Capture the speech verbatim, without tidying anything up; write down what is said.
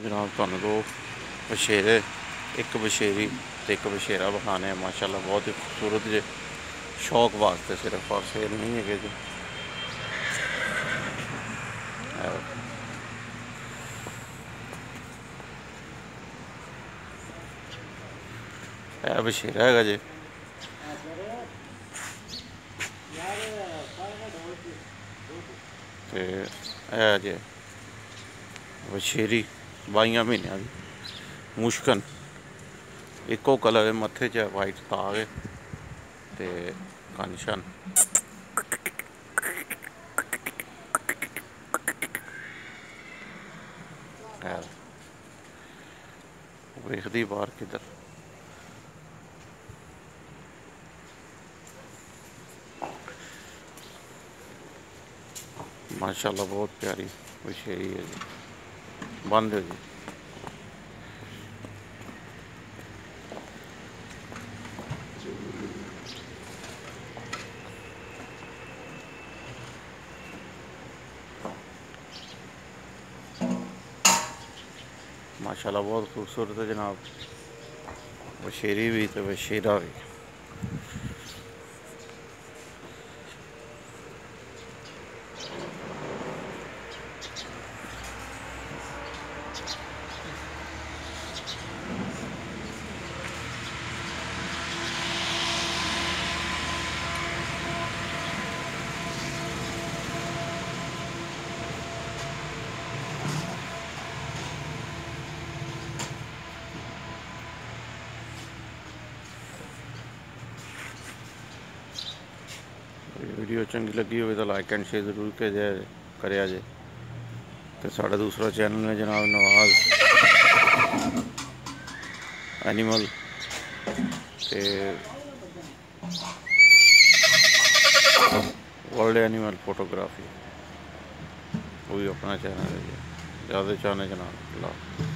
जनाब तुहानू दो बछेरे, एक बछेरी तो एक बछेरा विखाने माशाल्लाह बहुत ही खूबसूरत जे, शौक वास्ते सिर्फ, और सेल नहीं है जी। बछेरा है जी, ते है जे बछेरी बाइया महीनों की मुश्कन, इको कलर मत्थे च वाइट दाग है ते कन शन। वेखदी बाहर किधर, माशाल्लाह बहुत प्यारी बछेरी है जी। बंद है जी। माशाल्लाह बहुत खूबसूरत है जनाब, बछेरी भी तो बछेरा भी। वीडियो चंगी लगी हो तो लाइक एंड शेयर जरूर करिया जे। तो साड़ा दूसरा चैनल है जनाब Nawaz animal, the world animal photography, वो भी अपना चैनल है जी। ज़्यादा चाहने जनाब।